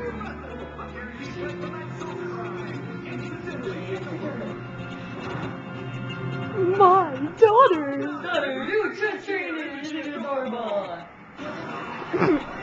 My daughter! Daughter, you just treated the barber.